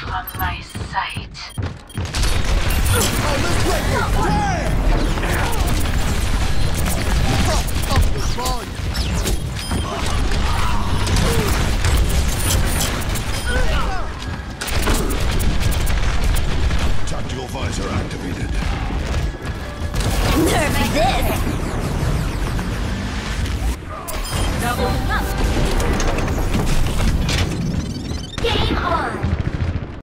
from my sight. Oh, let's break it! Damn! Up the volume. Tactical visor activated. Nerf this!